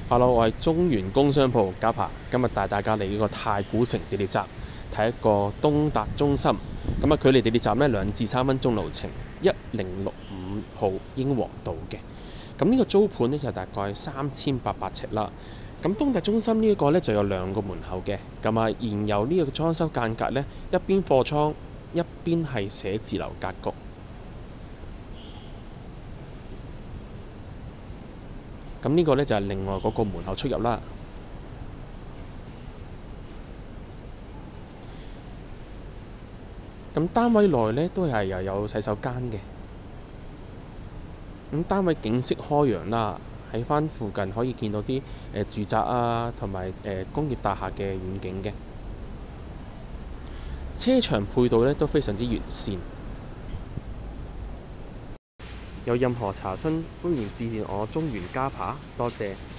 Hello，我係中原工商鋪家柏，今日帶大家嚟呢個太古城地鐵站睇一個東達中心。咁啊，距離地鐵站呢2至3分鐘路程，1065號英皇道嘅。咁呢個租盤呢，就大概3800尺啦。咁東達中心呢一個呢，就有2個門口嘅。咁啊，現有呢個裝修間隔呢，一邊貨倉，一邊係寫字樓格局。咁呢個呢，就係另外嗰個門口出入啦。咁單位內呢，都係又有洗手間嘅。咁單位景色開揚啦，喺返附近可以見到啲住宅啊，同埋工業大廈嘅遠景嘅。車場配套呢，都非常之完善。有任何查詢，歡迎致電我中原家柏，多謝。